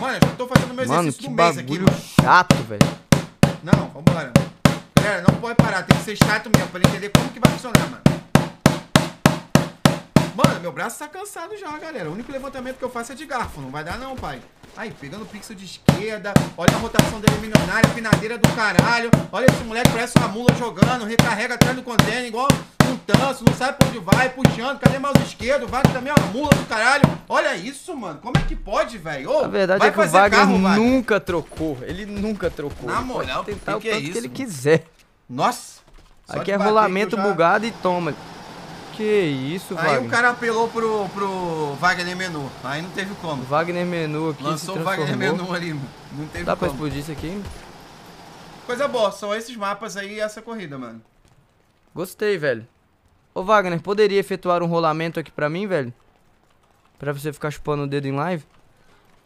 mano, eu já tô fazendo meu Mano, exercício que do mês aqui, bagulho mano. chato, velho. Não, vambora. Galera, não pode parar, tem que ser chato mesmo, pra ele entender como que vai funcionar, mano. Mano, meu braço tá cansado já, galera. O único levantamento que eu faço é de garfo, não vai dar não, pai. Aí, pegando o pixel de esquerda, olha a rotação dele milionária, finadeira do caralho. Olha esse moleque, parece uma mula jogando, recarrega atrás do container, igual um tanso, não sabe pra onde vai, puxando. Cadê mouse esquerdo? O Wagner também é uma mula do caralho. Olha isso, mano. Como é que pode, velho? A verdade é que o Wagner nunca trocou. Ele nunca trocou. Na moral, ele pode tentar o que é tanto isso, que ele mano? quiser. Nossa. Aqui é rolamento bugado e toma. Que isso, Wagner. Aí o cara apelou pro Wagner Menu. Aí não teve como. O Wagner Menu aqui lançou o Wagner Menu ali, mano. Não teve Dá como. pra explodir isso aqui? Coisa boa, são esses mapas aí e essa corrida, mano. Gostei, velho. Ô, Wagner, poderia efetuar um rolamento aqui pra mim, velho? Pra você ficar chupando o dedo em live?